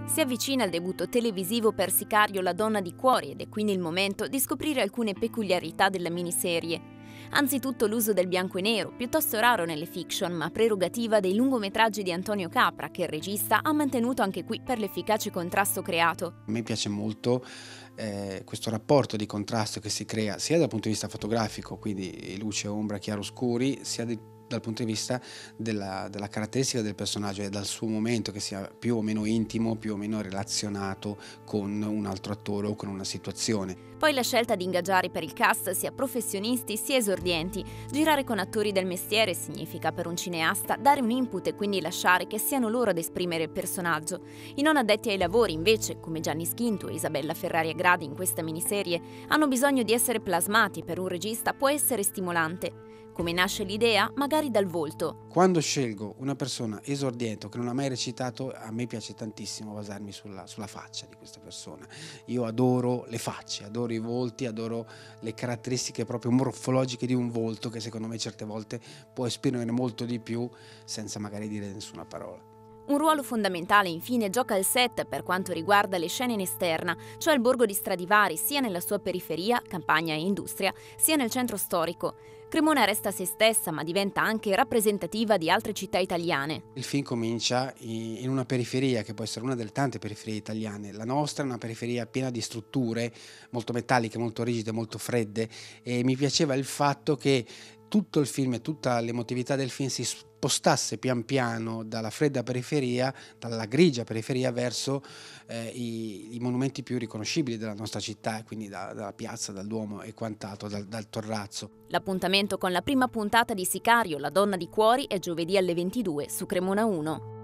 Si avvicina il debutto televisivo per Sicario, la donna di cuori, ed è quindi il momento di scoprire alcune peculiarità della miniserie. Anzitutto l'uso del bianco e nero, piuttosto raro nelle fiction, ma prerogativa dei lungometraggi di Antonio Capra, che il regista ha mantenuto anche qui per l'efficace contrasto creato. A me piace molto questo rapporto di contrasto che si crea sia dal punto di vista fotografico, quindi luce, ombra, chiaroscuri, sia dal punto di vista della caratteristica del personaggio e dal suo momento, che sia più o meno intimo, più o meno relazionato con un altro attore o con una situazione. Poi la scelta di ingaggiare per il cast sia professionisti sia esordienti. Girare con attori del mestiere significa per un cineasta dare un input e quindi lasciare che siano loro ad esprimere il personaggio. I non addetti ai lavori, invece, come Gianni Schinto e Isabella Ferrari Agradi in questa miniserie, hanno bisogno di essere plasmati. Per un regista può essere stimolante. Come nasce l'idea? Magari dal volto. Quando scelgo una persona esordiente che non ha mai recitato, a me piace tantissimo basarmi sulla faccia di questa persona. Io adoro le facce, adoro i volti, adoro le caratteristiche proprio morfologiche di un volto, che secondo me certe volte può esprimere molto di più senza magari dire nessuna parola. Un ruolo fondamentale infine gioca il set per quanto riguarda le scene in esterna, cioè il borgo di Stradivari sia nella sua periferia, campagna e industria, sia nel centro storico. Cremona resta se stessa, ma diventa anche rappresentativa di altre città italiane. Il film comincia in una periferia che può essere una delle tante periferie italiane. La nostra è una periferia piena di strutture molto metalliche, molto rigide, molto fredde, e mi piaceva il fatto che tutto il film e tutta l'emotività del film si spostasse pian piano dalla fredda periferia, dalla grigia periferia, verso i monumenti più riconoscibili della nostra città, quindi dalla piazza, dal Duomo e quant'altro, dal Torrazzo. L'appuntamento con la prima puntata di Sicario, la donna di cuori, è giovedì alle 22 su Cremona 1.